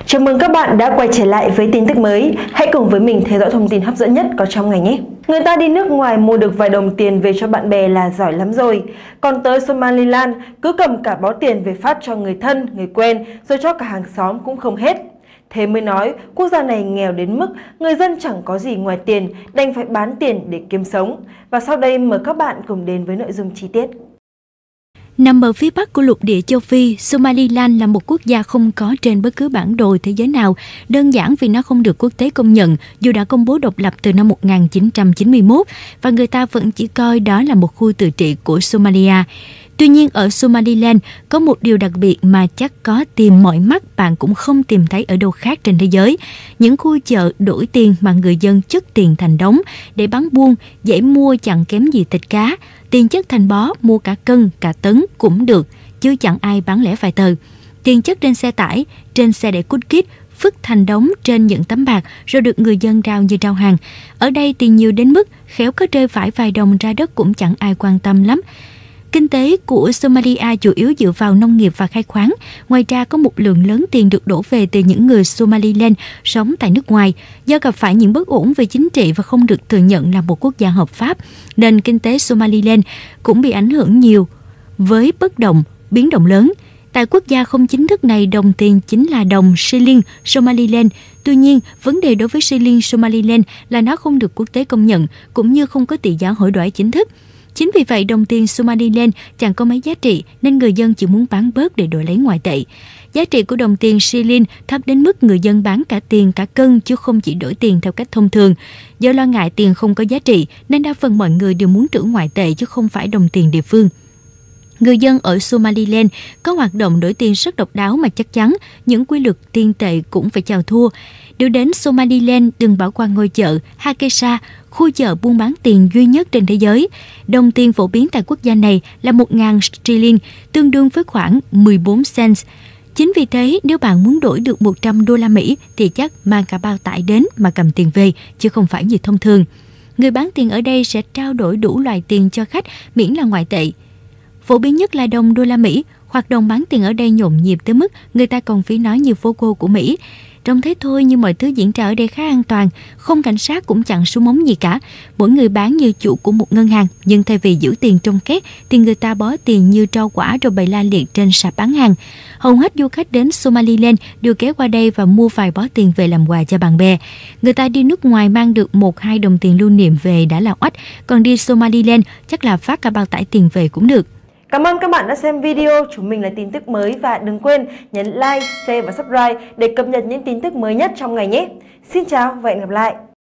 Chào mừng các bạn đã quay trở lại với tin tức mới. Hãy cùng với mình theo dõi thông tin hấp dẫn nhất có trong ngày nhé. Người ta đi nước ngoài mua được vài đồng tiền về cho bạn bè là giỏi lắm rồi. Còn tới Somaliland, cứ cầm cả bó tiền về phát cho người thân, người quen, rồi cho cả hàng xóm cũng không hết. Thế mới nói, quốc gia này nghèo đến mức người dân chẳng có gì ngoài tiền, đành phải bán tiền để kiếm sống. Và sau đây mời các bạn cùng đến với nội dung chi tiết. Nằm ở phía bắc của lục địa châu Phi, Somaliland là một quốc gia không có trên bất cứ bản đồ thế giới nào, đơn giản vì nó không được quốc tế công nhận dù đã công bố độc lập từ năm 1991 và người ta vẫn chỉ coi đó là một khu tự trị của Somalia. Tuy nhiên ở Somaliland có một điều đặc biệt mà chắc có tìm mọi mắt bạn cũng không tìm thấy ở đâu khác trên thế giới. Những khu chợ đổi tiền mà người dân chất tiền thành đống để bán buôn, dễ mua chẳng kém gì thịt cá. Tiền chất thành bó, mua cả cân, cả tấn cũng được, chứ chẳng ai bán lẻ vài tờ. Tiền chất trên xe tải, trên xe để cút kít, phức thành đống trên những tấm bạc rồi được người dân rao như rao hàng. Ở đây tiền nhiều đến mức khéo có rơi phải vài đồng ra đất cũng chẳng ai quan tâm lắm. Kinh tế của Somalia chủ yếu dựa vào nông nghiệp và khai khoáng. Ngoài ra có một lượng lớn tiền được đổ về từ những người Somaliland sống tại nước ngoài. Do gặp phải những bất ổn về chính trị và không được thừa nhận là một quốc gia hợp pháp, nên kinh tế Somaliland cũng bị ảnh hưởng nhiều với bất động, biến động lớn. Tại quốc gia không chính thức này, đồng tiền chính là đồng shilling Somaliland. Tuy nhiên, vấn đề đối với shilling Somaliland là nó không được quốc tế công nhận, cũng như không có tỷ giá đổi đổi chính thức. Chính vì vậy, đồng tiền Somaliland chẳng có mấy giá trị nên người dân chỉ muốn bán bớt để đổi lấy ngoại tệ. Giá trị của đồng tiền shilling thấp đến mức người dân bán cả tiền cả cân chứ không chỉ đổi tiền theo cách thông thường. Do lo ngại tiền không có giá trị nên đa phần mọi người đều muốn trữ ngoại tệ chứ không phải đồng tiền địa phương. Người dân ở Somaliland có hoạt động đổi tiền rất độc đáo mà chắc chắn những quy luật tiền tệ cũng phải chào thua. Nếu đến Somaliland, đừng bỏ qua ngôi chợ Hakesa, khu chợ buôn bán tiền duy nhất trên thế giới. Đồng tiền phổ biến tại quốc gia này là 1.000 sterling, tương đương với khoảng 14 cents. Chính vì thế, nếu bạn muốn đổi được 100 đô la Mỹ thì chắc mang cả bao tải đến mà cầm tiền về, chứ không phải như thông thường. Người bán tiền ở đây sẽ trao đổi đủ loại tiền cho khách miễn là ngoại tệ. Phổ biến nhất là đồng đô la Mỹ. Hoạt động bán tiền ở đây nhộn nhịp tới mức người ta còn phí nói như phố cô của Mỹ. Trông thế thôi nhưng mọi thứ diễn ra ở đây khá an toàn, không cảnh sát cũng chẳng súng ống gì cả. Mỗi người bán như chủ của một ngân hàng, nhưng thay vì giữ tiền trong két thì người ta bó tiền như rau quả rồi bày la liệt trên sạp bán hàng. Hầu hết du khách đến Somaliland đều ghé qua đây và mua vài bó tiền về làm quà cho bạn bè. Người ta đi nước ngoài mang được 1-2 đồng tiền lưu niệm về đã là oách, còn đi Somaliland chắc là phát cả bao tải tiền về cũng được. Cảm ơn các bạn đã xem video, chúng mình là tin tức mới và đừng quên nhấn like, share và subscribe để cập nhật những tin tức mới nhất trong ngày nhé. Xin chào và hẹn gặp lại!